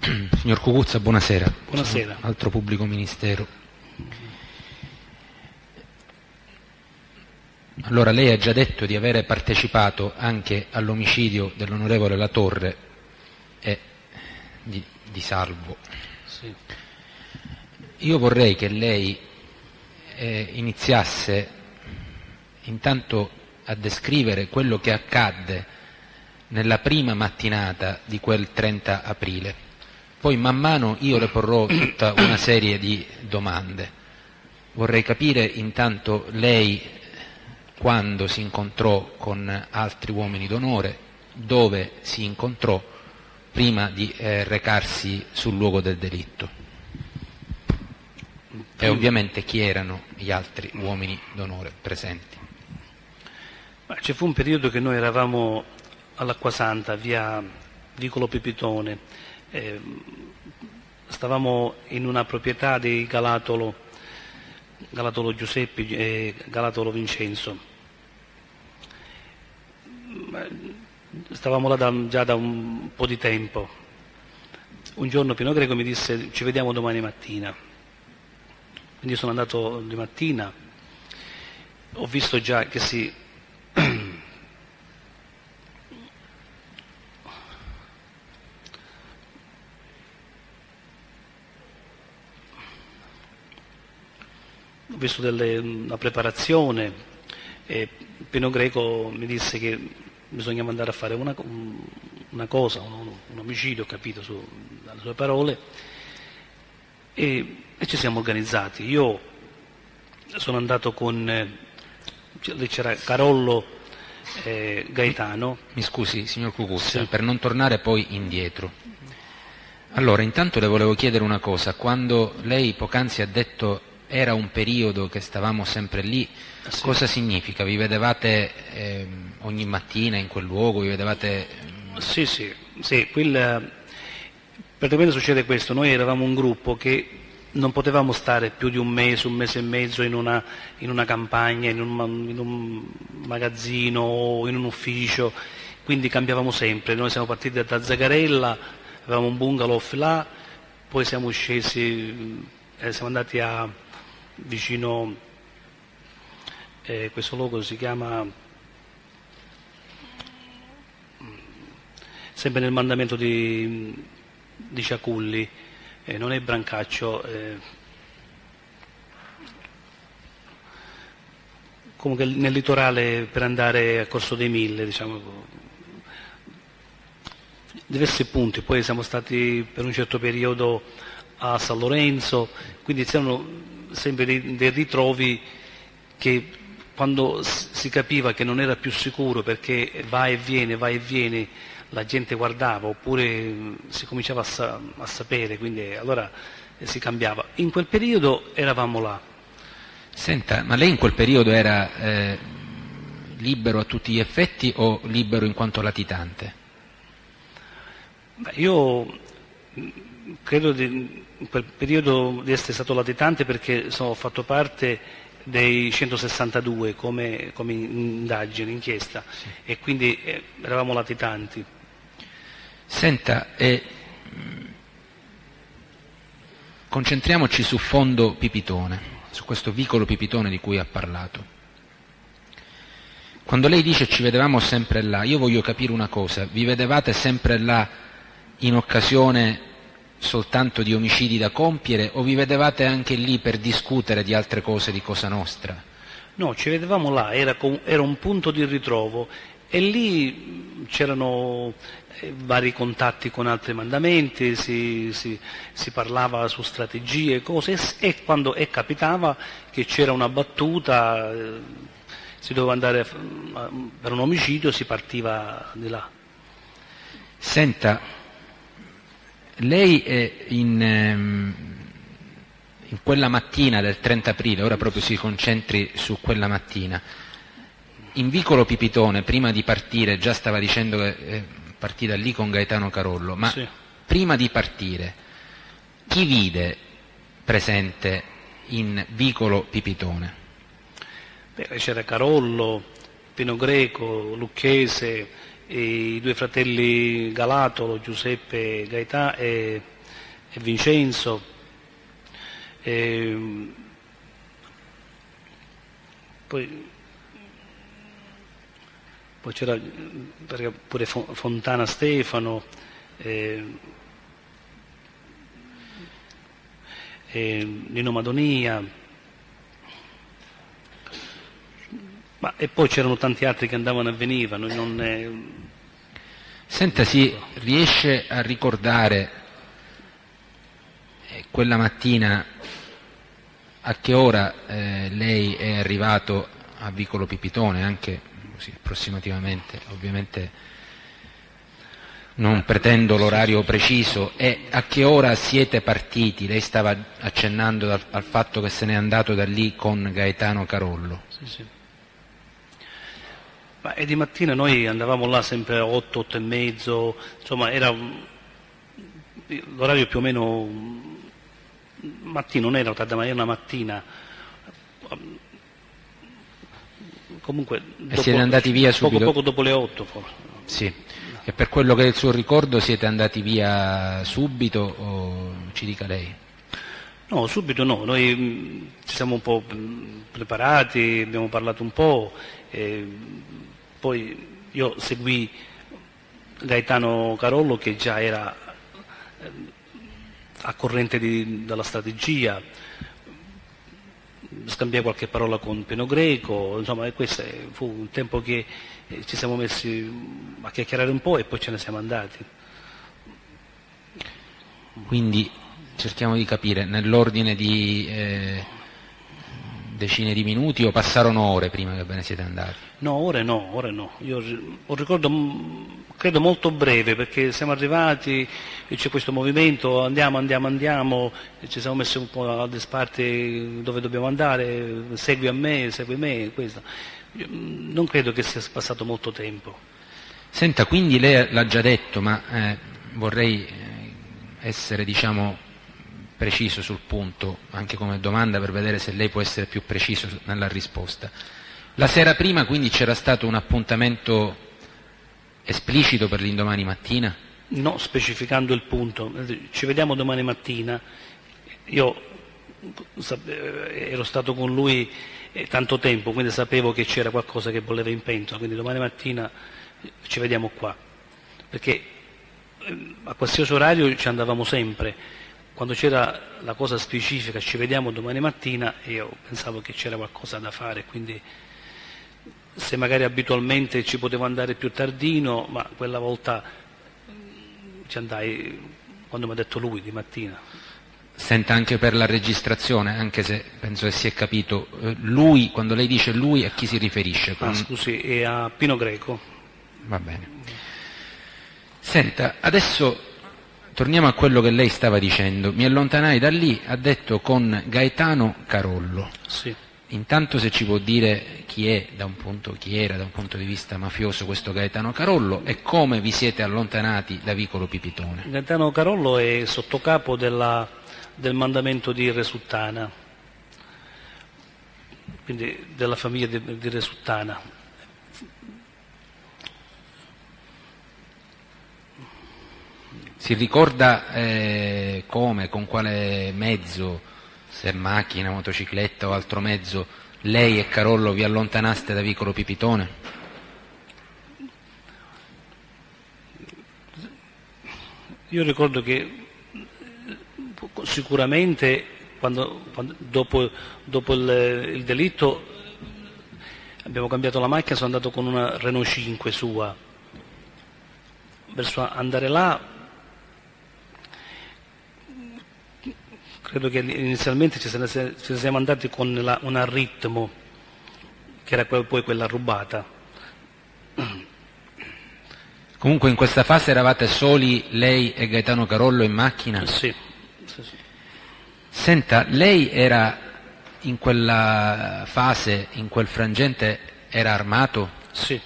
Signor Cucuzza, buonasera. Buonasera. Altro pubblico ministero. Allora, lei ha già detto di avere partecipato anche all'omicidio dell'onorevole Latorre e di Salvo. Sì. Io vorrei che lei iniziasse intanto a descrivere quello che accadde nella prima mattinata di quel 30 aprile. Poi man mano io le porrò tutta una serie di domande. Vorrei capire intanto lei quando si incontrò con altri uomini d'onore, dove si incontrò prima di recarsi sul luogo del delitto e ovviamente chi erano gli altri uomini d'onore presenti. Ci fu un periodo che noi eravamo all'Acquasanta, via Vicolo Pipitone, stavamo in una proprietà di Galatolo Giuseppe e Galatolo Vincenzo. Stavamo là già da un po' di tempo. Un giorno Pino Greco mi disse: ci vediamo domani mattina. Quindi sono andato di mattina, ho visto già che ho visto una preparazione e Pino Greco mi disse che bisognava andare a fare una cosa, un omicidio, ho capito dalle sue parole, e ci siamo organizzati. Io sono andato lì c'era Carollo Gaetano. Mi scusi, signor Cucuzza, Sì. per non tornare poi indietro. Allora, intanto le volevo chiedere una cosa. Quando lei poc'anzi ha detto era un periodo che stavamo sempre lì, Sì. cosa significa? Vi vedevate ogni mattina in quel luogo? Vi vedevate... Sì, praticamente succede questo: noi eravamo un gruppo che non potevamo stare più di un mese e mezzo in una campagna, in un magazzino o in un ufficio, quindi cambiavamo sempre. Noi siamo partiti da Zagarella, avevamo un bungalow là, poi siamo scesi, siamo andati vicino, questo luogo si chiama, sempre nel mandamento di Ciaculli, non è Brancaccio, comunque nel litorale per andare a Corso dei Mille, diciamo, diversi punti. Poi siamo stati per un certo periodo a San Lorenzo, quindi c'erano sempre dei ritrovi che, quando si capiva che non era più sicuro perché va e viene, la gente guardava, oppure si cominciava a sapere, quindi allora si cambiava. In quel periodo eravamo là. Senta, ma lei in quel periodo era libero a tutti gli effetti o libero in quanto latitante? Io credo in quel periodo di essere stato latitante, perché ho fatto parte dei 162 come indagine, inchiesta, sì. E quindi eravamo latitanti. Senta, concentriamoci su Fondo Pipitone, su questo vicolo Pipitone di cui ha parlato. Quando lei dice ci vedevamo sempre là, io voglio capire una cosa: vi vedevate sempre là in occasione soltanto di omicidi da compiere o vi vedevate anche lì per discutere di altre cose di Cosa Nostra? No, ci vedevamo là, era un punto di ritrovo e lì c'erano vari contatti con altri mandamenti, si parlava su strategie, cose, e quando capitava che c'era una battuta, si doveva andare per un omicidio, si partiva di là. Senta, lei in quella mattina del 30 aprile, ora proprio si concentri su quella mattina, in vicolo Pipitone, prima di partire, già stava dicendo che partì da lì con Gaetano Carollo, ma sì, prima di partire, chi vide presente in vicolo Pipitone? C'era Carollo, Pino Greco, Lucchese, i due fratelli Galatolo, Giuseppe e Gaetano, e e Vincenzo. Poi c'era pure Fontana Stefano, Nino Madonia, e poi c'erano tanti altri che andavano e venivano. Senta, si riesce a ricordare quella mattina a che ora lei è arrivato a Vicolo Pipitone, anche così approssimativamente, ovviamente non pretendo l'orario preciso, e a che ora siete partiti? Lei stava accennando al fatto che se n'è andato da lì con Gaetano Carollo. Sì, sì. E di mattina noi andavamo là sempre a 8, 8 e mezzo, insomma era l'orario più o meno mattino, non era tarda, ma era una mattina. Comunque e siete andati via subito? Poco dopo le 8 forse. Sì. E per quello che è il suo ricordo siete andati via subito o ci dica lei? No, subito no, noi ci siamo un po' preparati, abbiamo parlato un po', poi io seguì Gaetano Carollo che già era a corrente della strategia, scambiai qualche parola con Pino Greco, insomma, e questo fu un tempo che ci siamo messi a chiacchierare un po' e poi ce ne siamo andati. Quindi cerchiamo di capire, nell'ordine di decine di minuti o passarono ore prima che ve ne siete andati? No, ore no. Io ho un ricordo, credo molto breve, perché siamo arrivati e c'è questo movimento, andiamo, e ci siamo messi un po' a disparte dove dobbiamo andare, segui me, questo. Io non credo che sia passato molto tempo. Senta, quindi lei l'ha già detto, ma vorrei essere, diciamo, preciso sul punto, anche come domanda per vedere se lei può essere più preciso nella risposta. La sera prima quindi c'era stato un appuntamento esplicito per l'indomani mattina? No, specificando il punto, ci vediamo domani mattina, io ero stato con lui tanto tempo, quindi sapevo che c'era qualcosa che voleva in pentola, quindi domani mattina ci vediamo qua, perché a qualsiasi orario ci andavamo sempre. Quando c'era la cosa specifica, ci vediamo domani mattina, io pensavo che c'era qualcosa da fare, quindi se magari abitualmente ci potevo andare più tardino, ma quella volta ci andai quando mi ha detto lui di mattina. Senta, anche per la registrazione, anche se penso che si è capito, lui, quando lei dice lui, a chi si riferisce? Scusi, è a Pino Greco. Va bene. Senta, adesso torniamo a quello che lei stava dicendo. Mi allontanai da lì, ha detto, con Gaetano Carollo. Sì. Intanto se ci può dire chi era da un punto di vista mafioso questo Gaetano Carollo e come vi siete allontanati da Vicolo Pipitone. Gaetano Carollo è sottocapo del mandamento di Resuttana, quindi della famiglia di Resuttana. Si ricorda come, con quale mezzo, se macchina, motocicletta o altro mezzo, lei e Carollo vi allontanaste da Vicolo Pipitone? Io ricordo che sicuramente dopo il delitto abbiamo cambiato la macchina, sono andato con una Renault 5 sua, verso andare là. Credo che inizialmente ci siamo andati con una Ritmo, che era poi quella rubata. Comunque in questa fase eravate soli lei e Gaetano Carollo in macchina? Sì. Senta, lei era in quella fase, in quel frangente, era armato? Sì.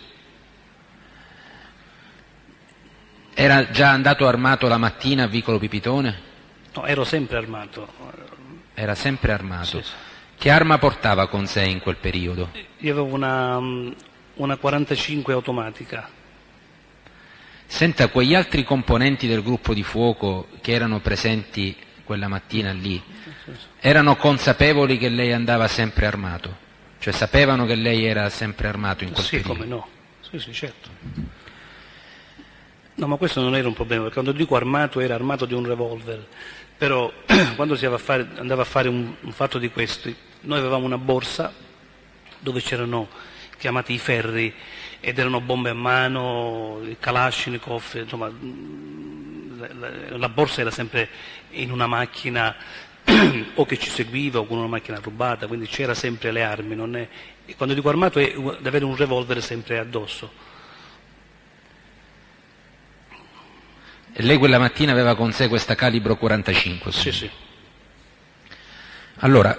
Era già andato armato la mattina a Vicolo Pipitone? No, ero sempre armato. Era sempre armato. Sì. Che arma portava con sé in quel periodo? Io avevo una 45 automatica. Senta, quegli altri componenti del gruppo di fuoco che erano presenti quella mattina lì, erano consapevoli che lei andava sempre armato? Cioè sapevano che lei era sempre armato in quel periodo? Sì, come no. Sì, certo. No, ma questo non era un problema, perché quando dico armato era armato di un revolver, però quando andava a fare un fatto di questi, noi avevamo una borsa dove c'erano chiamati i ferri ed erano bombe a mano, il Kalashnikov, insomma la borsa era sempre in una macchina o che ci seguiva o con una macchina rubata, quindi c'era sempre le armi, e quando dico armato è di avere un revolver sempre addosso. E lei quella mattina aveva con sé questa calibro 45? Sì, sì. Allora,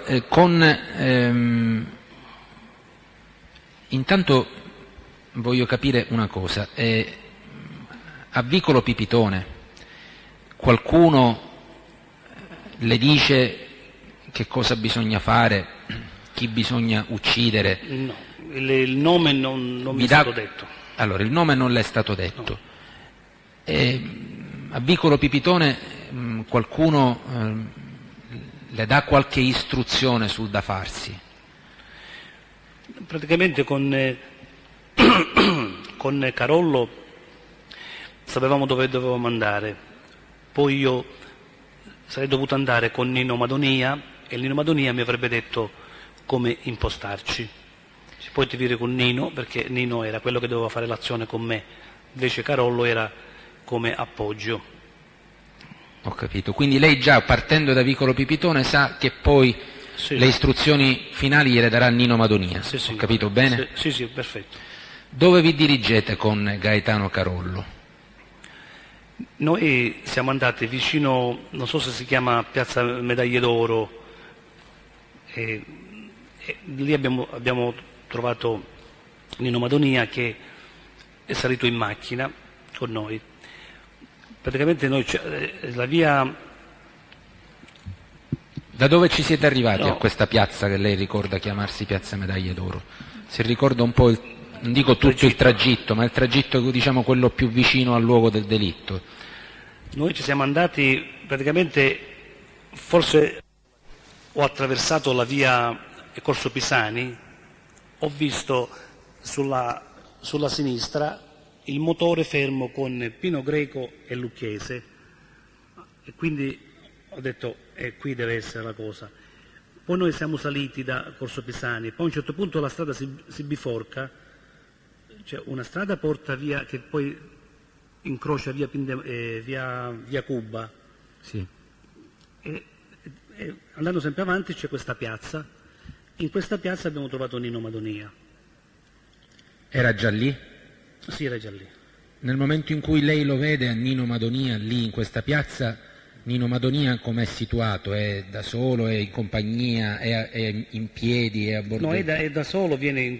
intanto voglio capire una cosa. A Vicolo Pipitone qualcuno le dice che cosa bisogna fare, chi bisogna uccidere? No, il nome non mi è stato detto. Allora, il nome non le è stato detto. No. A Vicolo Pipitone qualcuno le dà qualche istruzione sul da farsi? Praticamente con Carollo sapevamo dove dovevamo andare, poi io sarei dovuto andare con Nino Madonia e Nino Madonia mi avrebbe detto come impostarci. Poi ti dire con Nino, perché Nino era quello che doveva fare l'azione con me, invece Carollo era come appoggio. Ho capito, quindi lei già partendo da Vicolo Pipitone sa che poi sì, le istruzioni finali gliele darà Nino Madonia, sì, ho capito bene? Sì, perfetto. Dove vi dirigete con Gaetano Carollo? Noi siamo andati vicino, non so se si chiama Piazza Medaglie d'Oro, e lì abbiamo trovato Nino Madonia che è salito in macchina con noi. Praticamente noi la via... Da dove ci siete arrivati a questa piazza che lei ricorda chiamarsi Piazza Medaglie d'Oro? Si ricorda un po', non dico tutto il tragitto, ma il tragitto, diciamo, quello più vicino al luogo del delitto. Noi ci siamo andati praticamente, forse ho attraversato la via Corso Pisani, ho visto sulla sinistra il motore fermo con Pino Greco e Lucchese, e quindi ho detto qui deve essere la cosa. Poi noi siamo saliti da Corso Pisani, poi a un certo punto la strada si biforca, cioè una strada porta via che poi incrocia via Cuba, sì. e andando sempre avanti c'è questa piazza, in questa piazza abbiamo trovato Nino Madonia. Era già lì? Sì, era già lì. Nel momento in cui lei lo vede a Nino Madonia lì in questa piazza, Nino Madonia com'è situato? È da solo, è in compagnia, è in piedi, è a bordo? No, è da solo, viene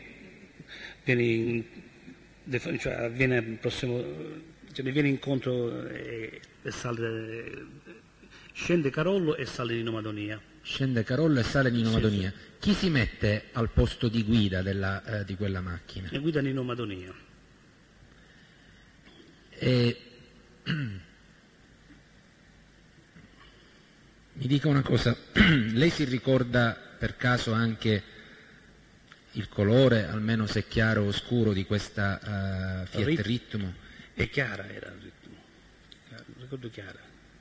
incontro e sale, scende Carollo e sale Nino Madonia. Scende Carollo e sale Nino Madonia. Sì. Chi si mette al posto di guida di quella macchina? E guida Nino Madonia. Mi dica una cosa, lei si ricorda per caso anche il colore, almeno se chiaro o scuro, di questa Fiat Ritmo? È chiara, era il Ritmo, ricordo chiara.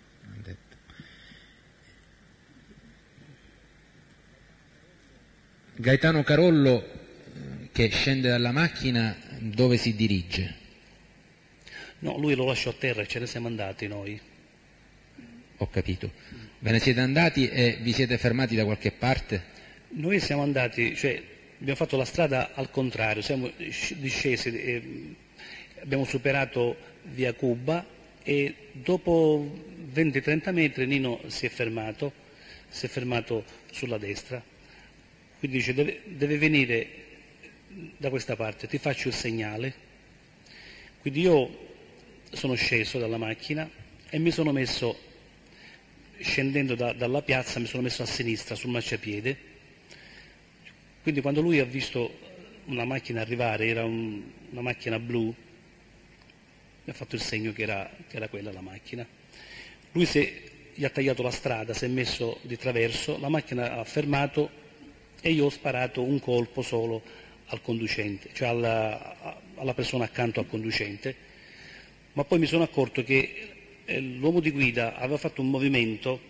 Gaetano Carollo che scende dalla macchina, dove si dirige? No, lui lo lasciò a terra e ce ne siamo andati noi. Ho capito. Ve ne siete andati e vi siete fermati da qualche parte? Noi siamo andati, cioè abbiamo fatto la strada al contrario, siamo discesi e abbiamo superato via Cuba e dopo 20-30 metri Nino si è fermato sulla destra, quindi dice deve venire da questa parte, ti faccio il segnale. Quindi io sono sceso dalla macchina e mi sono messo, scendendo dalla piazza, mi sono messo a sinistra sul marciapiede. Quindi quando lui ha visto una macchina arrivare, era una macchina blu, mi ha fatto il segno che era quella la macchina. Lui si è gli ha tagliato la strada, si è messo di traverso, la macchina ha fermato e io ho sparato un colpo solo al conducente, cioè alla persona accanto al conducente, ma poi mi sono accorto che l'uomo di guida aveva fatto un movimento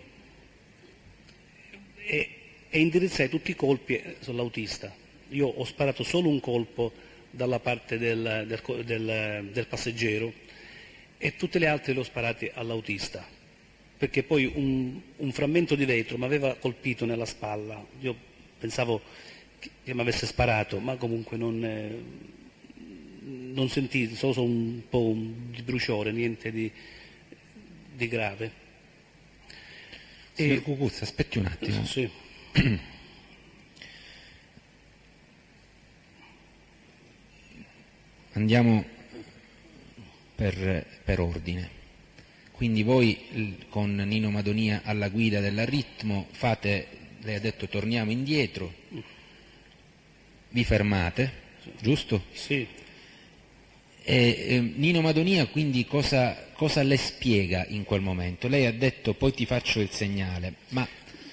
e indirizzai tutti i colpi sull'autista. Io ho sparato solo un colpo dalla parte del passeggero e tutte le altre le ho sparate all'autista, perché poi un frammento di vetro mi aveva colpito nella spalla. Io pensavo che mi avesse sparato, ma comunque non sentii, solo un po' di bruciore, niente di grave. Signor Cucuzza, aspetti un attimo. Sì. Andiamo per ordine. Quindi voi con Nino Madonia alla guida dell'Aritmo fate, lei ha detto torniamo indietro, vi fermate, giusto? Sì. E Nino Madonia quindi cosa le spiega in quel momento? Lei ha detto poi ti faccio il segnale, ma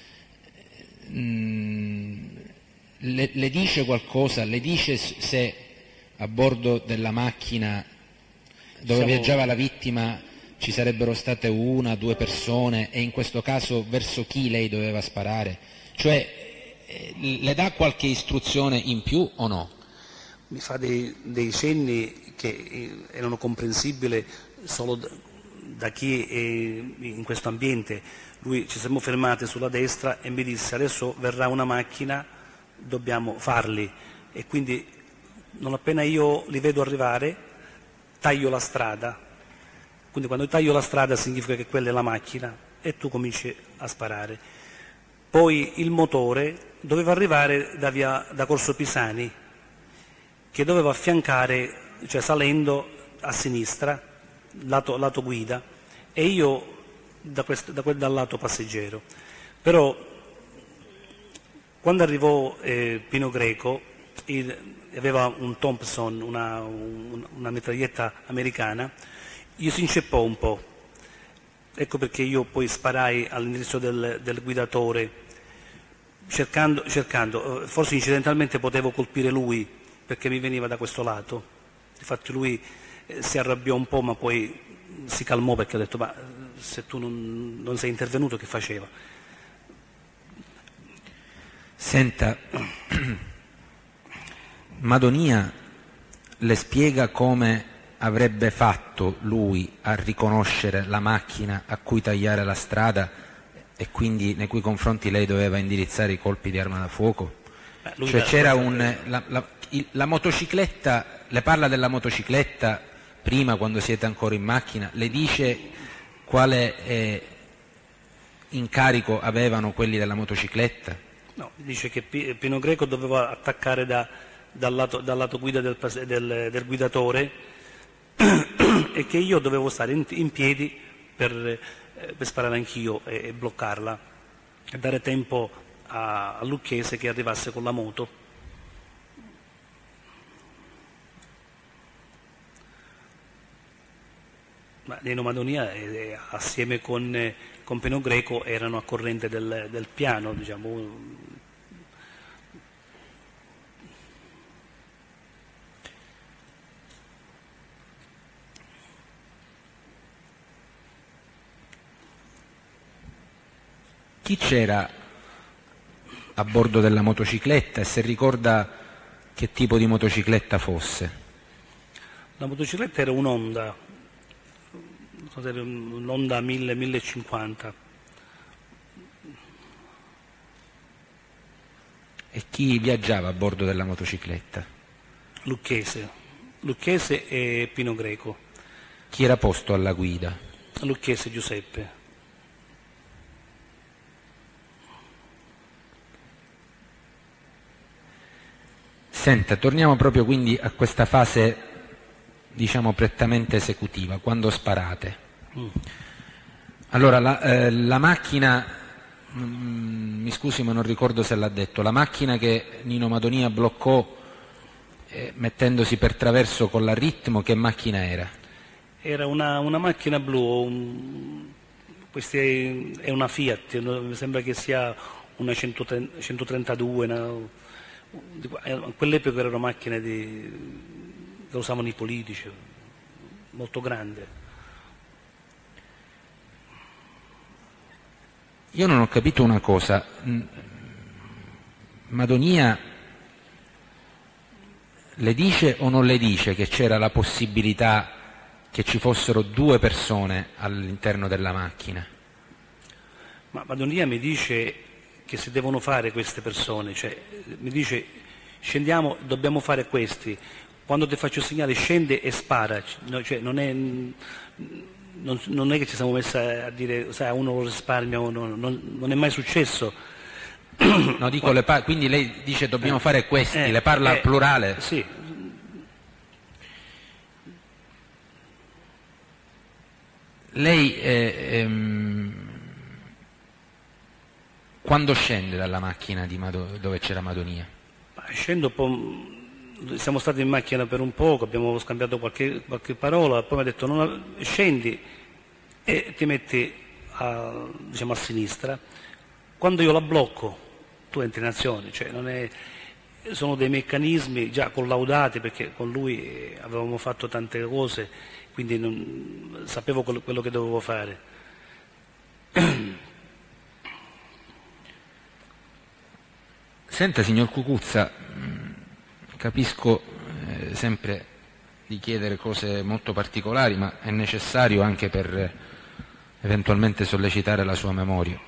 le dice qualcosa? Le dice se a bordo della macchina dove viaggiava la vittima ci sarebbero state 1 o 2 persone e in questo caso verso chi lei doveva sparare? Cioè le dà qualche istruzione in più o no? Mi fa dei cenni che erano comprensibili solo da chi è in questo ambiente. Lui ci siamo fermati sulla destra e mi disse adesso verrà una macchina, dobbiamo farli, e quindi non appena io li vedo arrivare taglio la strada, quindi quando taglio la strada significa che quella è la macchina e tu cominci a sparare. Poi il motore doveva arrivare da Corso Pisani, che doveva affiancare, cioè salendo a sinistra, lato guida, e io dal lato passeggero. Però quando arrivò Pino Greco, aveva un Thompson, una mitraglietta americana, io si inceppò un po'. Ecco perché io poi sparai all'indirizzo del guidatore, cercando, forse incidentalmente potevo colpire lui, perché mi veniva da questo lato. Infatti lui si arrabbiò un po', ma poi si calmò perché ha detto ma se tu non sei intervenuto che faceva? Senta, Madonia le spiega come avrebbe fatto lui a riconoscere la macchina a cui tagliare la strada e quindi nei cui confronti lei doveva indirizzare i colpi di arma da fuoco? Cioè c'era la motocicletta, le parla della motocicletta prima quando siete ancora in macchina, le dice quale incarico avevano quelli della motocicletta? No, dice che Pino Greco doveva attaccare dal lato guida del guidatore e che io dovevo stare in piedi per sparare anch'io e bloccarla e dare tempo a Lucchese che arrivasse con la moto. Ma Nino Madonia assieme con Pino Greco erano a corrente del piano, diciamo. Chi c'era a bordo della motocicletta e se ricorda che tipo di motocicletta fosse? La motocicletta era un'Honda 1050. E chi viaggiava a bordo della motocicletta? Lucchese e Pino Greco. Chi era posto alla guida? Lucchese Giuseppe. Senta, torniamo proprio quindi a questa fase, diciamo, prettamente esecutiva, quando sparate. Allora, la macchina, mi scusi ma non ricordo se l'ha detto, la macchina che Nino Madonia bloccò mettendosi per traverso con l'Aritmo, che macchina era? Era una macchina blu, questa è una Fiat, mi sembra che sia una 132, a quell'epoca erano macchine che usavano i politici, molto grande. Io non ho capito una cosa, Madonia le dice o non le dice che c'era la possibilità che ci fossero 2 persone all'interno della macchina? Ma Madonia mi dice che si devono fare queste persone, cioè mi dice scendiamo, dobbiamo fare questi, quando ti faccio segnale scendi e spara, no, cioè non è che ci siamo messi a dire sai, uno lo risparmia o no, non è mai successo. No, dico quindi lei dice dobbiamo fare questi, le parla al plurale? Sì. Lei quando scende dalla macchina dove c'era Madonia? Scendo siamo stati in macchina per un poco, abbiamo scambiato qualche parola, poi mi ha detto scendi e ti metti diciamo, a sinistra, quando io la blocco tu entri in azione, cioè sono dei meccanismi già collaudati perché con lui avevamo fatto tante cose, quindi sapevo quello che dovevo fare. Senta, signor Cucuzza, capisco sempre di chiedere cose molto particolari, ma è necessario anche per eventualmente sollecitare la sua memoria.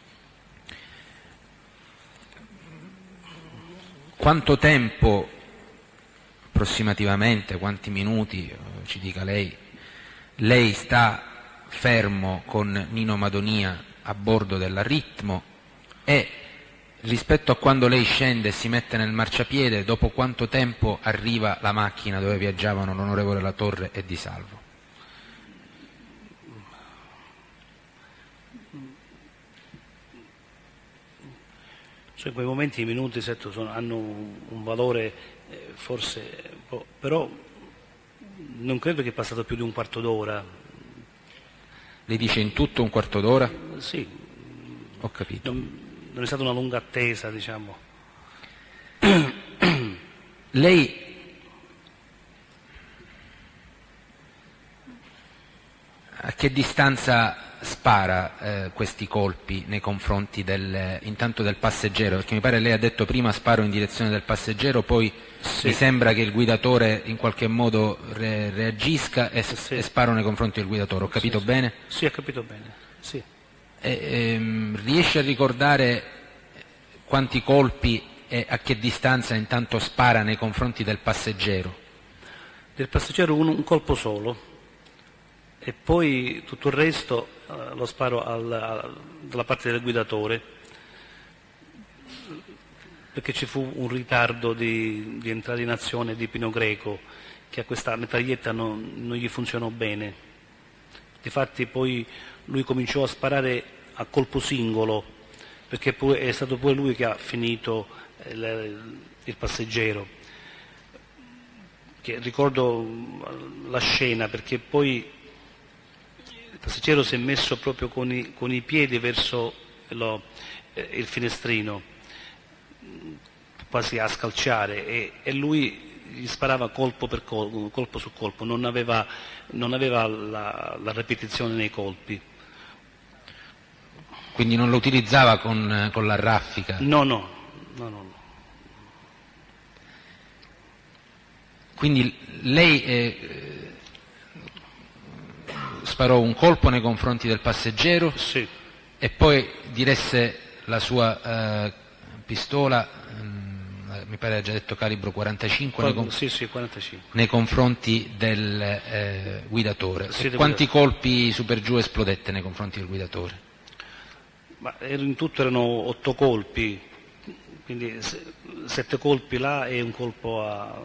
Quanto tempo, approssimativamente, quanti minuti, ci dica lei sta fermo con Nino Madonia a bordo dell'Aritmo e rispetto a quando lei scende e si mette nel marciapiede, dopo quanto tempo arriva la macchina dove viaggiavano l'onorevole Latorre e Di Salvo? Cioè, in quei momenti i minuti hanno un valore forse, però non credo che è passato più di un quarto d'ora. Lei dice in tutto un quarto d'ora? Sì. Ho capito. Non è stata una lunga attesa, diciamo. Lei a che distanza spara questi colpi nei confronti intanto del passeggero? Perché mi pare lei ha detto prima sparo in direzione del passeggero, poi sì, mi sembra che il guidatore in qualche modo reagisca e sparo nei confronti del guidatore. Ho capito bene? Sì, ho capito bene. Sì. Riesce a ricordare quanti colpi e a che distanza intanto spara nei confronti del passeggero? Del passeggero un colpo solo e poi tutto il resto lo sparo dalla parte del guidatore perché ci fu un ritardo di entrare in azione di Pino Greco che a questa mitraglietta non gli funzionò bene. Difatti poi lui cominciò a sparare a colpo singolo perché poi è stato poi lui che ha finito il passeggero. Che ricordo la scena perché poi il passeggero si è messo proprio con i piedi verso il finestrino, quasi a scalciare e lui gli sparava colpo per colpo su colpo, non aveva la ripetizione nei colpi. Quindi non lo utilizzava con la raffica? No. Quindi lei sparò un colpo nei confronti del passeggero? Sì. E poi diresse la sua pistola, mi pare ha già detto calibro 45, sì, 45. nei confronti del guidatore. Sì, quanti colpi su per giù esplodette nei confronti del guidatore? Ma in tutto erano 8 colpi, quindi 7 colpi là e un colpo a...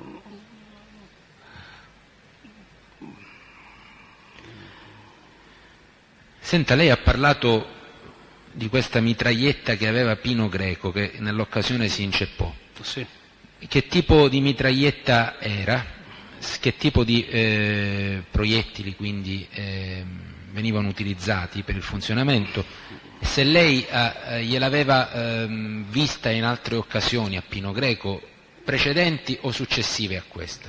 Senta, lei ha parlato di questa mitraglietta che aveva Pino Greco, che nell'occasione si inceppò. Sì. Che tipo di mitraglietta era? Che tipo di proiettili quindi venivano utilizzati per il funzionamento, e se lei gliel'aveva vista in altre occasioni a Pino Greco, precedenti o successive a questa.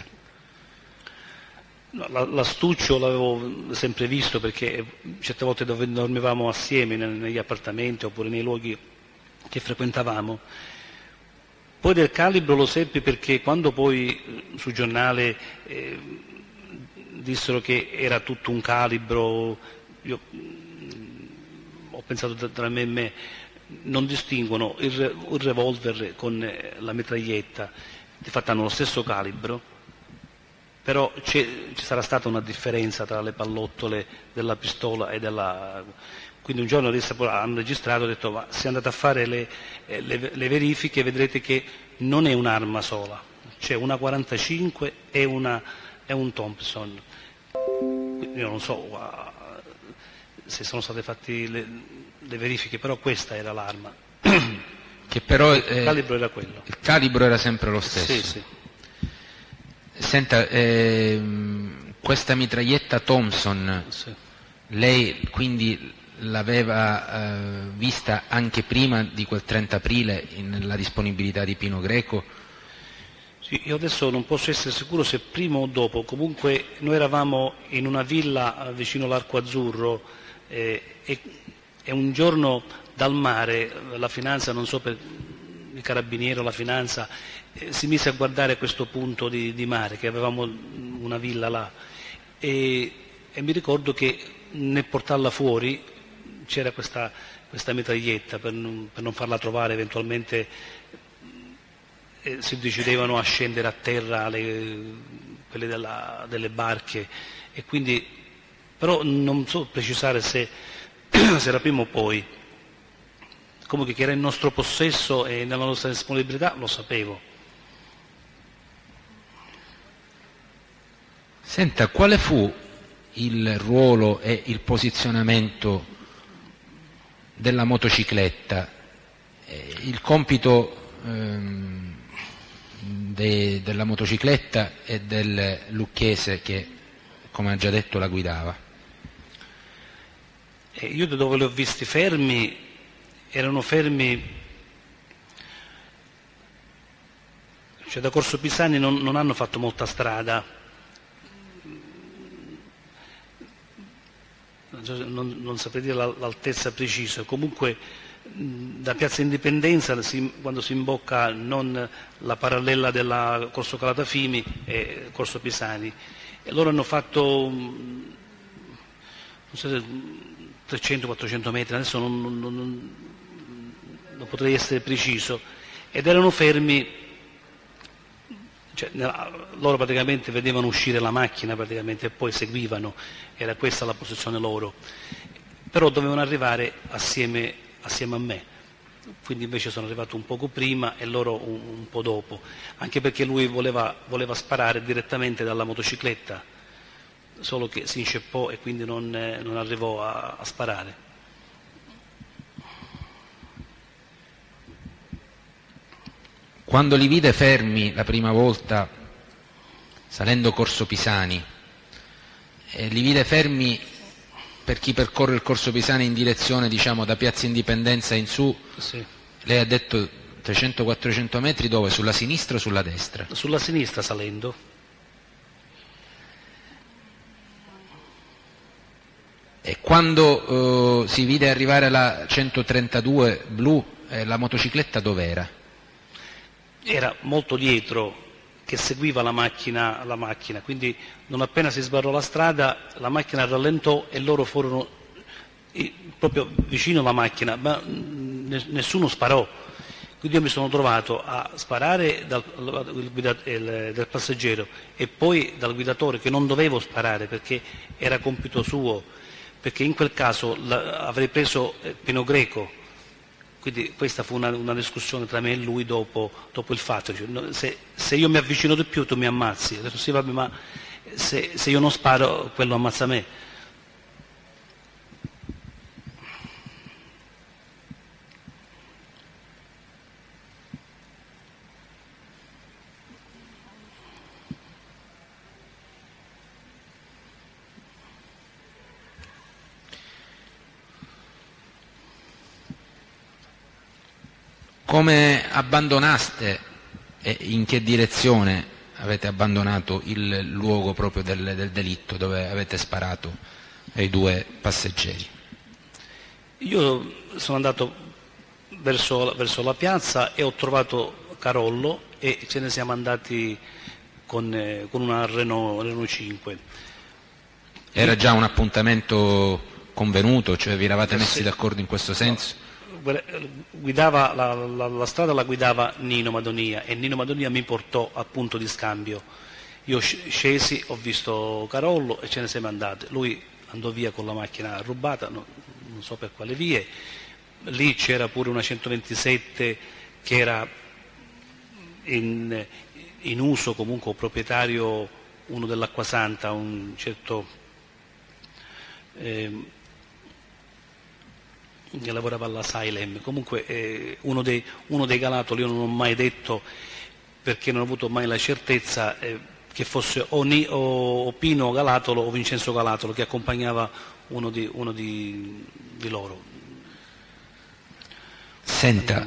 No, l'astuccio l'avevo sempre visto, perché certe volte dormivamo assieme negli appartamenti oppure nei luoghi che frequentavamo. Poi del calibro lo seppi perché quando poi sul giornale dissero che era tutto un calibro, io ho pensato tra me e me, non distinguono il revolver con la mitraglietta, infatti hanno lo stesso calibro, però ci sarà stata una differenza tra le pallottole della pistola e della... Quindi un giorno hanno registrato e ho detto: ma se andate a fare le verifiche vedrete che non è un'arma sola, c'è una 45 e un Thompson. Io non so se sono state fatte le verifiche, però questa era l'arma. Che però il calibro era quello. Il calibro era sempre lo stesso. Sì, sì. Senta, questa mitraglietta Thompson, sì, lei quindi l'aveva vista anche prima di quel 30 aprile nella disponibilità di Pino Greco? Sì, io adesso non posso essere sicuro se prima o dopo, comunque noi eravamo in una villa vicino all'Arco Azzurro e un giorno dal mare la finanza, non so per il carabiniere o la finanza, si mise a guardare questo punto di mare, che avevamo una villa là, e mi ricordo che nel portarla fuori c'era questa mitraglietta per non farla trovare eventualmente. Si decidevano a scendere a terra quelle delle barche, e quindi, però non so precisare se era prima o poi. Comunque che era in nostro possesso e nella nostra disponibilità lo sapevo. Senta, quale fu il ruolo e il posizionamento della motocicletta? Il compito della motocicletta e del lucchese che, come ha già detto, la guidava. Io da dove li ho visti fermi, erano fermi, cioè da Corso Pisani non hanno fatto molta strada, non saprei dire l'altezza precisa, comunque da Piazza Indipendenza quando si imbocca non la parallela della Corso Calatafimi e Corso Pisani, e loro hanno fatto non so, 300-400 metri, adesso non potrei essere preciso, ed erano fermi, cioè, loro praticamente vedevano uscire la macchina praticamente, e poi seguivano, era questa la posizione loro, però dovevano arrivare assieme a me, quindi invece sono arrivato un poco prima e loro un po' dopo, anche perché lui voleva sparare direttamente dalla motocicletta, solo che si inceppò e quindi non arrivò a sparare. Quando li vide fermi la prima volta salendo Corso Pisani, li vide fermi per chi percorre il Corso Pisani in direzione, diciamo, da Piazza Indipendenza in su, sì. Lei ha detto 300-400 metri, dove? Sulla sinistra o sulla destra? Sulla sinistra salendo. E quando si vide arrivare la 132 blu, la motocicletta dov'era? Era molto dietro, che seguiva la macchina, quindi non appena si sbarrò la strada la macchina rallentò e loro furono proprio vicino alla macchina, ma nessuno sparò, quindi io mi sono trovato a sparare del passeggero e poi dal guidatore, che non dovevo sparare perché era compito suo, perché in quel caso avrei preso Pino Greco. Quindi questa fu una discussione tra me e lui dopo il fatto, cioè, se io mi avvicino di più tu mi ammazzi. Ho detto sì, vabbè, ma se io non sparo quello ammazza me. come abbandonaste e in che direzione avete abbandonato il luogo proprio del delitto dove avete sparato ai 2 passeggeri? Io sono andato verso la piazza e ho trovato Carollo e ce ne siamo andati con una Renault 5. Era già un appuntamento convenuto, cioè vi eravate messi Sì. d'accordo in questo senso? Guidava la strada la guidava Nino Madonia e Nino Madonia mi portò al punto di scambio. Io scesi, ho visto Carollo e ce ne siamo andati. Lui andò via con la macchina rubata, non so per quale vie. Lì c'era pure una 127 che era in uso, comunque proprietario, uno dell'Acquasanta, un certo che lavorava alla Sailem, comunque uno dei Galatolo. Io non ho mai detto, perché non ho avuto mai la certezza che fosse o Pino Galatolo o Vincenzo Galatolo che accompagnava uno di loro. Senta,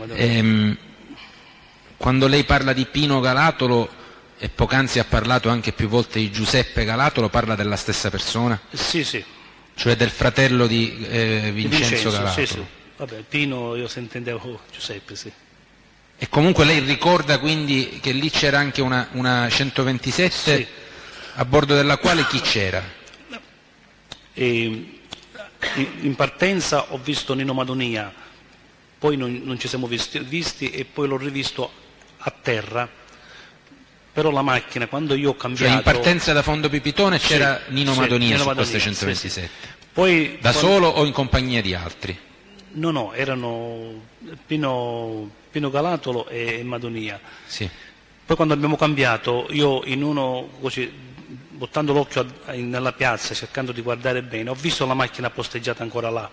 quando lei parla di Pino Galatolo e poc'anzi ha parlato anche più volte di Giuseppe Galatolo, parla della stessa persona? Sì, sì. Cioè del fratello di Vincenzo Galatolo? Sì, sì. Vabbè, Pino io se intendevo Giuseppe, sì. E comunque lei ricorda quindi che lì c'era anche una 127 Sì. a bordo della quale chi c'era? E in partenza ho visto Nino Madonia, poi non ci siamo visti e poi l'ho rivisto a terra, però la macchina quando io ho cambiato... Cioè in partenza da Fondo Pipitone c'era Sì, Nino sì, Madonia Nino su Madonia, queste sì, 127? sì. Poi, Da solo o in compagnia di altri? No, erano Pino Galatolo e Madonia. Sì. Poi quando abbiamo cambiato, io in uno, così, buttando l'occhio nella piazza, cercando di guardare bene, ho visto la macchina posteggiata ancora là.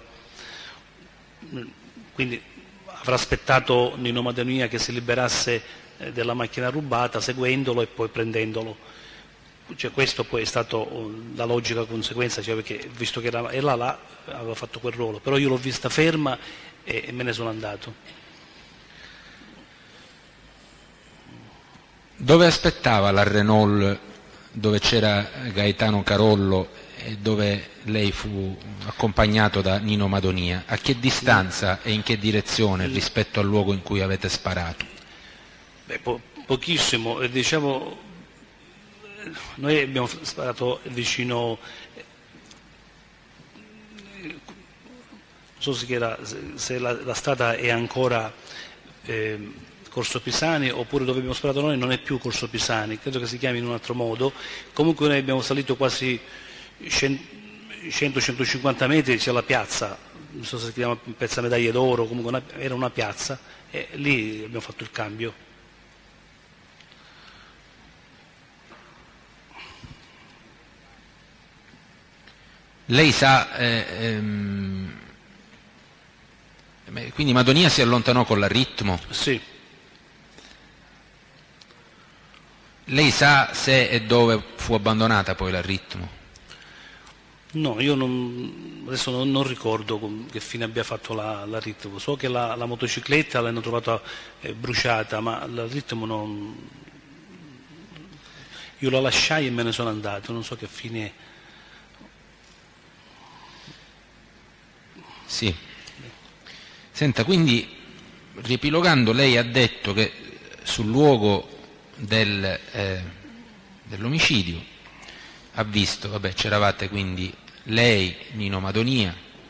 Quindi avrà aspettato Nino Madonia che si liberasse della macchina rubata, seguendolo e poi prendendolo. Cioè, questo poi è stato la logica conseguenza, cioè perché visto che era là, aveva fatto quel ruolo, però io l'ho vista ferma e me ne sono andato. Dove aspettava la Renault dove c'era Gaetano Carollo e dove lei fu accompagnato da Nino Madonia? A che distanza e in che direzione rispetto al luogo in cui avete sparato? Beh, pochissimo, diciamo, noi abbiamo sparato vicino, non so se la strada è ancora Corso Pisani, oppure dove abbiamo sparato noi non è più Corso Pisani, credo che si chiami in un altro modo. Comunque noi abbiamo salito quasi 100-150 metri, c'è la piazza, non so se si chiama Piazza Medaglie d'Oro, comunque era una piazza, e lì abbiamo fatto il cambio. Lei sa, quindi Madonia si allontanò con l'Arritmo? Sì. Lei sa se e dove fu abbandonata poi l'Arritmo? No, io adesso non ricordo che fine abbia fatto la Ritmo. So che la motocicletta l'hanno trovata bruciata, ma la Ritmo non... Io la lasciai e me ne sono andato, non so che fine... Sì. Senta, quindi, riepilogando, lei ha detto che sul luogo dell'omicidio ha visto, vabbè, c'eravate quindi lei, Nino Madonia,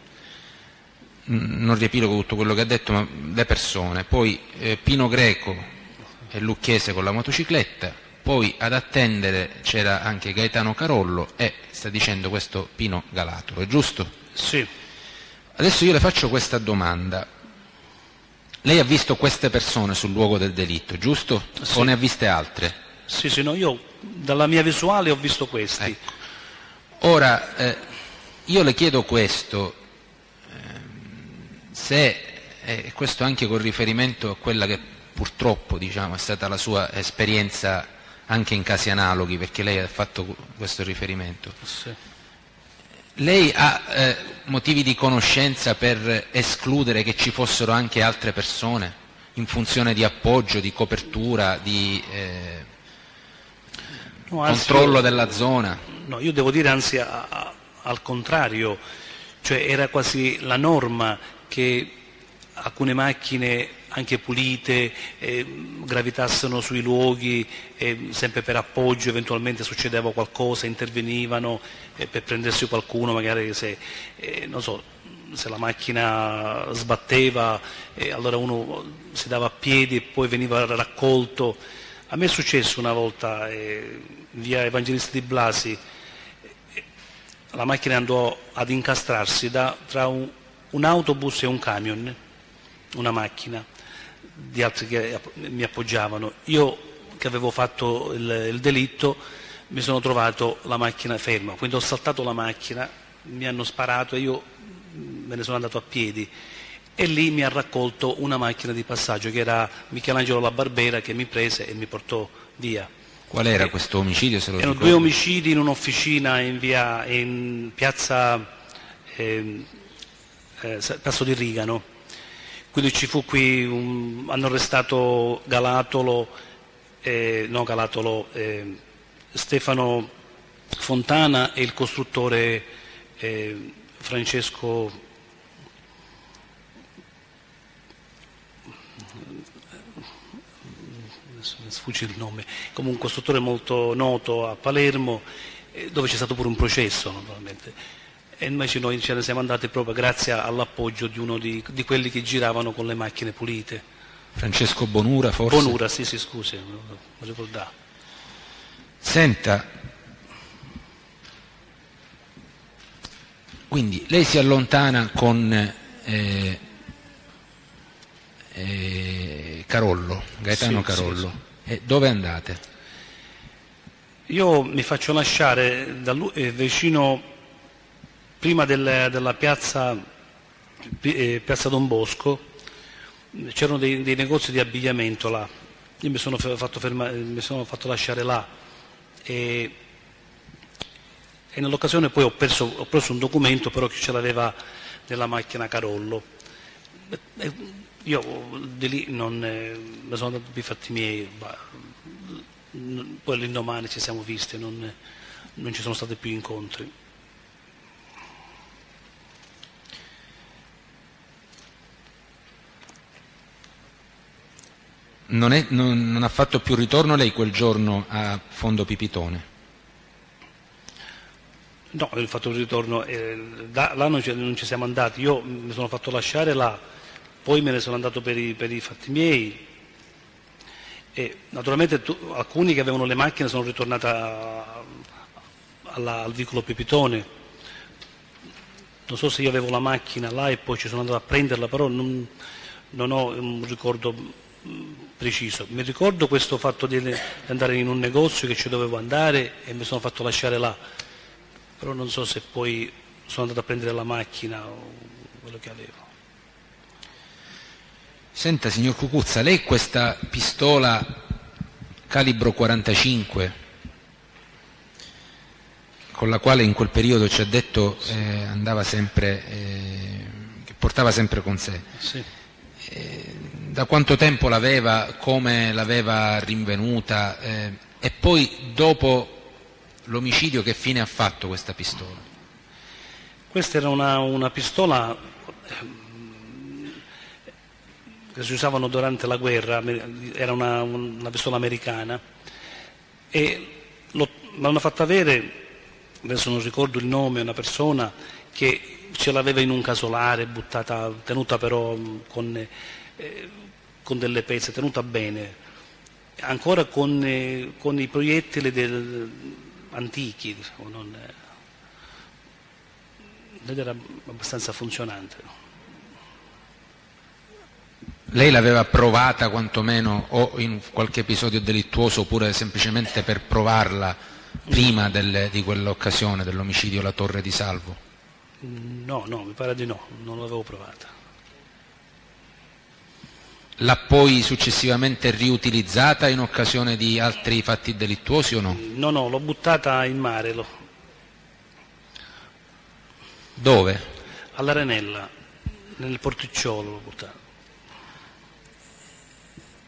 non riepilogo tutto quello che ha detto, ma le persone, poi Pino Greco e Lucchese con la motocicletta, poi ad attendere c'era anche Gaetano Carollo e sta dicendo questo Pino Galatolo, è giusto? Sì. Adesso io le faccio questa domanda. Lei ha visto queste persone sul luogo del delitto, giusto? Sì. O ne ha viste altre? Sì, no, io dalla mia visuale ho visto questi. Ecco. Ora, io le chiedo questo, se, questo anche con riferimento a quella che purtroppo diciamo, è stata la sua esperienza anche in casi analoghi, perché lei ha fatto questo riferimento. Sì. Lei ha motivi di conoscenza per escludere che ci fossero anche altre persone? in funzione di appoggio, di copertura, di No, anzi, controllo della zona? No, io devo dire anzi al contrario, cioè era quasi la norma che alcune macchine anche pulite gravitassero sui luoghi sempre per appoggio, eventualmente succedeva qualcosa, intervenivano per prendersi qualcuno, magari se, non so, se la macchina sbatteva allora uno si dava a piedi e poi veniva raccolto. A me è successo una volta via Evangelisti di Blasi, la macchina andò ad incastrarsi tra un autobus e un camion, una macchina di altri che mi appoggiavano. Io che avevo fatto il delitto mi sono trovato la macchina ferma, quindi ho saltato la macchina, mi hanno sparato e io me ne sono andato a piedi e lì mi ha raccolto una macchina di passaggio che era Michelangelo La Barbera, che mi prese e mi portò via. Qual era questo omicidio, se lo Erano ricordi? 2 omicidi in un'officina in piazza Passo di Rigano. Quindi ci fu qui, hanno arrestato Stefano Fontana e il costruttore Francesco, mi sfugge il nome, come un costruttore molto noto a Palermo, dove c'è stato pure un processo naturalmente. E invece noi ce ne siamo andati proprio grazie all'appoggio di uno di quelli che giravano con le macchine pulite. Francesco Bonura, forse? Bonura, sì, scusi, non ricordavo. Senta, quindi lei si allontana con Carollo, Gaetano Sì, Carollo. sì. E dove andate? Io mi faccio lasciare da lui, vicino, prima della piazza Don Bosco, c'erano dei negozi di abbigliamento là. Io mi sono fatto lasciare là e nell'occasione poi ho preso un documento però che ce l'aveva nella macchina Carollo. Io di lì mi sono andato per i fatti miei, poi l'indomani ci siamo visti, non ci sono stati più incontri. Non ha fatto più ritorno lei quel giorno a Fondo Pipitone? No, ho fatto il ritorno, là non ci siamo andati, io mi sono fatto lasciare là, poi me ne sono andato per i fatti miei e naturalmente alcuni che avevano le macchine sono ritornati al vicolo Pipitone. Non so se io avevo la macchina là e poi ci sono andato a prenderla, però non ho un ricordo preciso. Mi ricordo questo fatto di andare in un negozio che ci dovevo andare e mi sono fatto lasciare là, però non so se poi sono andato a prendere la macchina o quello che avevo. Senta, signor Cucuzza, lei questa pistola calibro 45, con la quale in quel periodo ci ha detto andava sempre, che portava sempre con sé, Sì. da quanto tempo l'aveva, come l'aveva rinvenuta e poi dopo l'omicidio che fine ha fatto questa pistola? Questa era una pistola che si usavano durante la guerra, era una pistola americana e me l'hanno fatta avere, adesso non ricordo il nome, una persona che ce l'aveva in un casolare, tenuta però con delle pezze, tenuta bene, ancora con i proiettili antichi, diciamo, ed era abbastanza funzionante. Lei l'aveva provata quantomeno o in qualche episodio delittuoso oppure semplicemente per provarla prima di quell'occasione dell'omicidio alla Torre di Salvo? No, mi pare di no, non l'avevo provata. L'ha poi successivamente riutilizzata in occasione di altri fatti delittuosi o no? No, l'ho buttata in mare, Dove? all'Arenella, nel porticciolo l'ho buttata.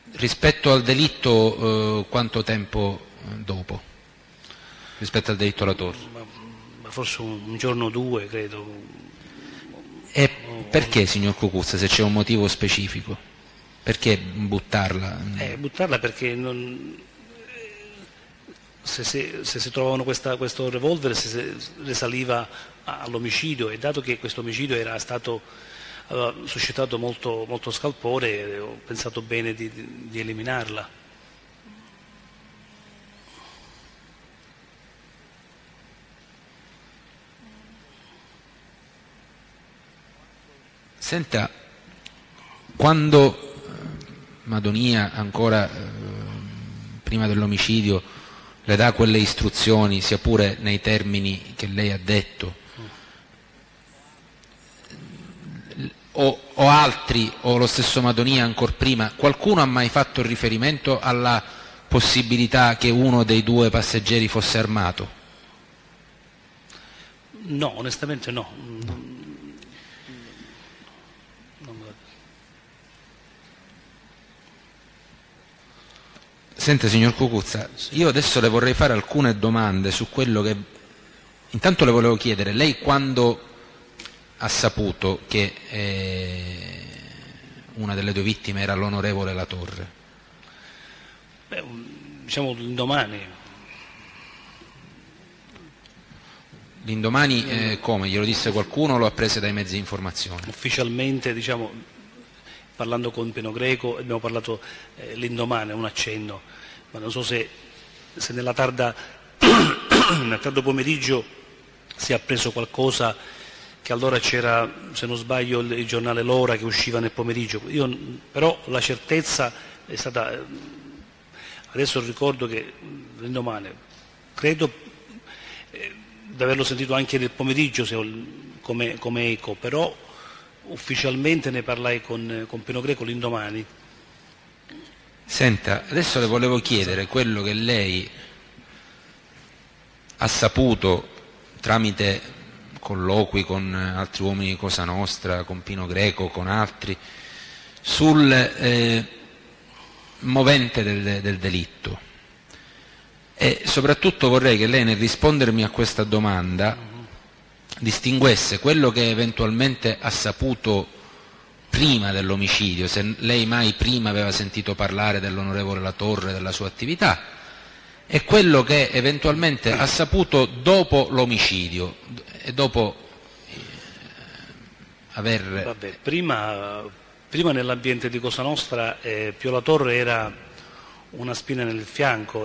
Rispetto al delitto, quanto tempo dopo? Rispetto al delitto alla torre? Ma forse un giorno o due, credo. E perché, signor Cucuzza, se c'è un motivo specifico? Perché buttarla? Buttarla perché se si trovavano questo revolver si risaliva all'omicidio, e dato che questo omicidio aveva suscitato molto scalpore, ho pensato bene di eliminarla. Senta, quando Madonia, ancora prima dell'omicidio, le dà quelle istruzioni, sia pure nei termini che lei ha detto, o altri, o lo stesso Madonia ancora prima, qualcuno ha mai fatto riferimento alla possibilità che uno dei due passeggeri fosse armato? No, onestamente no. Senta, signor Cucuzza, io adesso le vorrei fare alcune domande su quello che... Intanto le volevo chiedere, lei quando ha saputo che una delle due vittime era l'onorevole Latorre? Diciamo l'indomani. L'indomani come? Glielo disse qualcuno o lo ha preso dai mezzi di informazione? Ufficialmente, diciamo, parlando con Pino Greco, abbiamo parlato l'indomani, un accenno, ma non so se nel tardo pomeriggio si è appreso qualcosa, che allora c'era, se non sbaglio, il giornale L'Ora che usciva nel pomeriggio. Però la certezza è stata, adesso ricordo che l'indomani, credo di averlo sentito anche nel pomeriggio come eco, però ufficialmente ne parlai con Pino Greco l'indomani. Senta, adesso le volevo chiedere quello che lei ha saputo tramite colloqui con altri uomini di Cosa Nostra, con Pino Greco, con altri, sul movente del delitto. E soprattutto vorrei che lei, nel rispondermi a questa domanda, distinguesse quello che eventualmente ha saputo prima dell'omicidio, se lei mai prima aveva sentito parlare dell'onorevole Latorre, della sua attività, e quello che eventualmente ha saputo dopo l'omicidio e dopo aver... Vabbè, prima nell'ambiente di Cosa Nostra Pio Latorre era una spina nel fianco,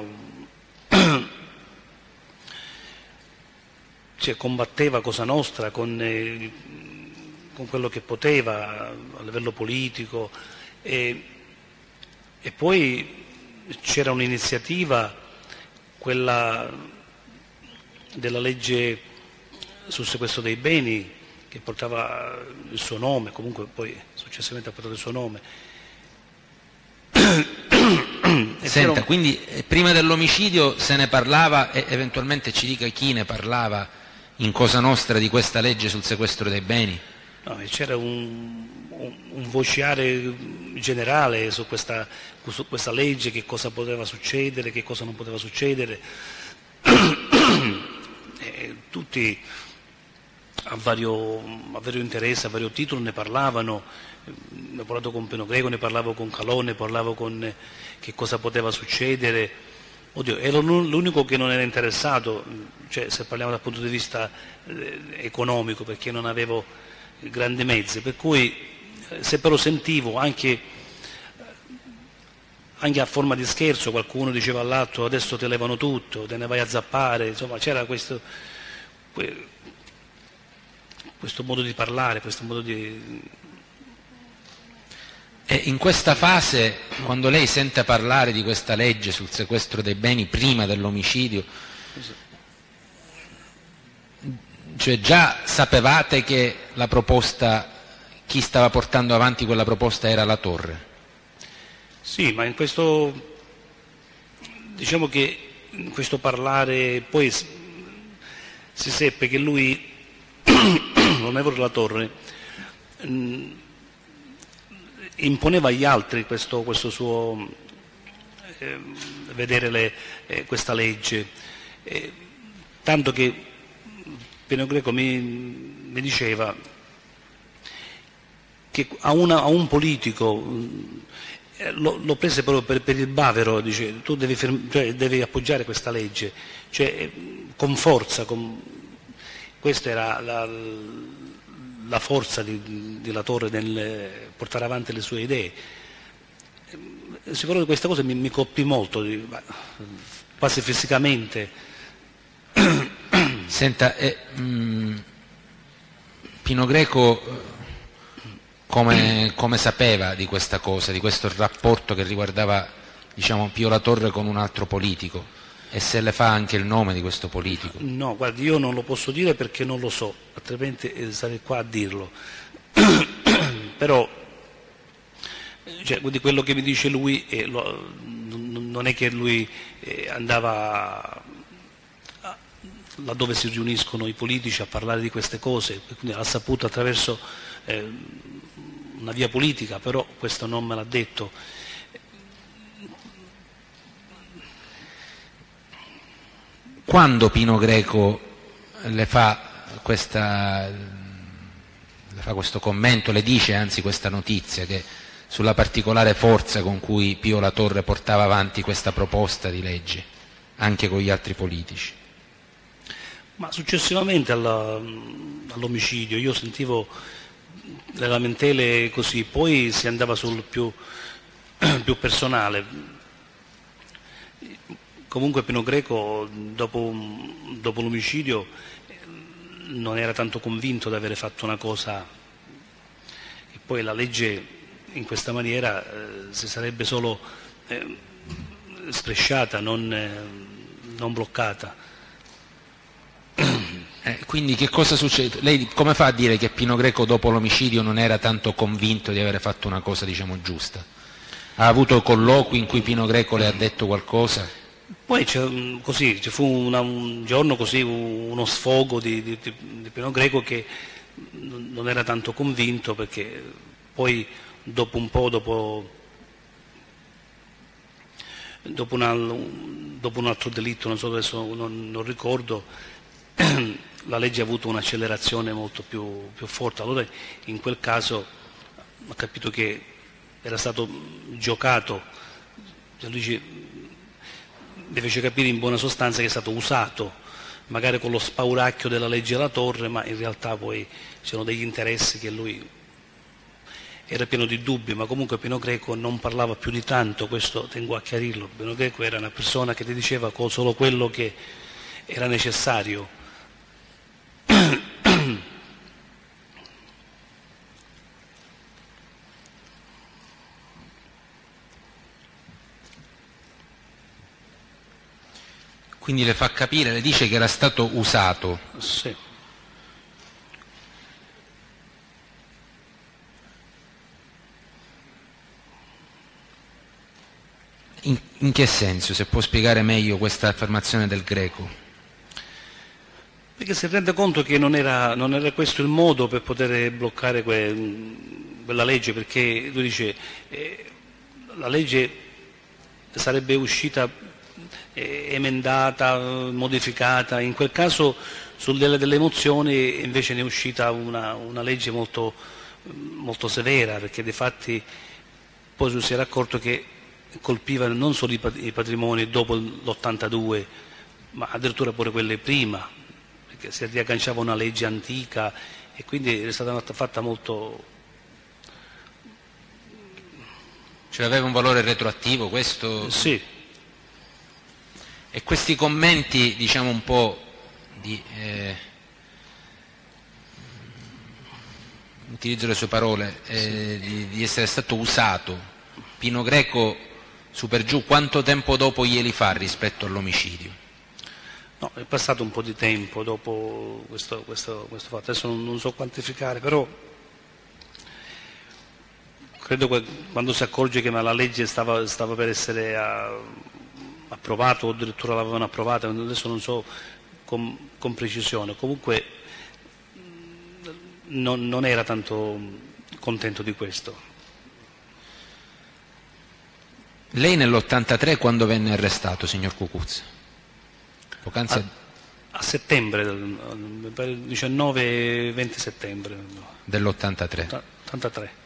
cioè, combatteva Cosa Nostra con quello che poteva a livello politico, e poi c'era un'iniziativa, quella della legge sul sequestro dei beni, che portava il suo nome, comunque poi successivamente ha portato il suo nome. Senta, quindi prima dell'omicidio se ne parlava, e eventualmente ci dica chi ne parlava in Cosa Nostra di questa legge sul sequestro dei beni? No, c'era un vociare generale su questa legge, che cosa poteva succedere, che cosa non poteva succedere. Tutti a vario interesse, a vario titolo ne parlavano. Ne ho parlato con Pino Greco, ne parlavo con Calò, ne parlavo con che cosa poteva succedere. Oddio, ero l'unico che non era interessato, cioè, se parliamo dal punto di vista economico, perché non avevo grandi mezzi, per cui se però sentivo anche a forma di scherzo qualcuno diceva all'altro: adesso te levano tutto, te ne vai a zappare, insomma c'era questo modo di parlare, questo modo di... E in questa fase, quando lei sente parlare di questa legge sul sequestro dei beni prima dell'omicidio, cioè già sapevate che la proposta, chi stava portando avanti quella proposta era Latorre? Sì, ma in questo, diciamo che in questo parlare poi si seppe che lui, l'onorevole Latorre, imponeva agli altri questo suo vedere questa legge, tanto che Pino Greco mi diceva che a un politico lo prese proprio per il bavero, dice tu devi appoggiare questa legge, cioè con forza, questa era la forza di La Torre nel portare avanti le sue idee. Sicuro che questa cosa mi colpì molto, quasi fisicamente. Senta, Pino Greco come sapeva di questa cosa, di questo rapporto che riguardava, diciamo, Pio La Torre con un altro politico, e se le fa anche il nome di questo politico? No, guardi, io non lo posso dire perché non lo so, altrimenti sarei qua a dirlo. Però cioè, di quello che mi dice lui, non è che lui andava laddove si riuniscono i politici a parlare di queste cose, quindi l'ha saputo attraverso una via politica, però questo non me l'ha detto. Quando Pino Greco le fa questo commento, le dice anzi questa notizia, che sulla particolare forza con cui Pio La Torre portava avanti questa proposta di legge, anche con gli altri politici? Ma successivamente all'omicidio io sentivo le lamentele così, poi si andava sul più personale. Comunque Pino Greco dopo l'omicidio non era tanto convinto di avere fatto una cosa, e poi la legge in questa maniera si sarebbe solo sfresciata, non bloccata. Quindi che cosa succede? Lei come fa a dire che Pino Greco dopo l'omicidio non era tanto convinto di avere fatto una cosa, diciamo, giusta? Ha avuto colloqui in cui Pino Greco le ha detto qualcosa? Poi ci fu un giorno così, uno sfogo di Pino Greco che non era tanto convinto, perché poi dopo un po', dopo un altro delitto, non so adesso, non ricordo, la legge ha avuto un'accelerazione molto più forte. Allora in quel caso ho capito che era stato giocato, cioè lui deve capire in buona sostanza che è stato usato, magari con lo spauracchio della legge La Torre, ma in realtà poi c'erano degli interessi che lui era pieno di dubbi, ma comunque Pino Greco non parlava più di tanto, questo tengo a chiarirlo. Pino Greco era una persona che ti diceva solo quello che era necessario. Quindi le fa capire, le dice che era stato usato. Sì. In che senso? Se può spiegare meglio questa affermazione del Greco? Perché si rende conto che non era questo il modo per poter bloccare quella legge, perché lui dice la legge sarebbe uscita emendata, modificata, in quel caso delle mozioni invece ne è uscita una legge molto, molto severa, perché dei fatti poi si era accorto che colpiva non solo i patrimoni dopo l'82, ma addirittura pure quelli prima, perché si riagganciava una legge antica e quindi è stata fatta molto... Cioè aveva un valore retroattivo questo? Sì. E questi commenti, diciamo un po' utilizzo le sue parole, di essere stato usato, Pino Greco su per giù quanto tempo dopo glieli fa rispetto all'omicidio? No, è passato un po' di tempo dopo questo fatto, adesso non so quantificare, però credo che quando si accorge che la legge stava per essere approvato, o addirittura l'avevano approvata, adesso non so con precisione, comunque non era tanto contento di questo. Lei nell'83 quando venne arrestato, signor Cucuzza? Poc'anzi A settembre, 19 e 20 settembre dell'83. 83.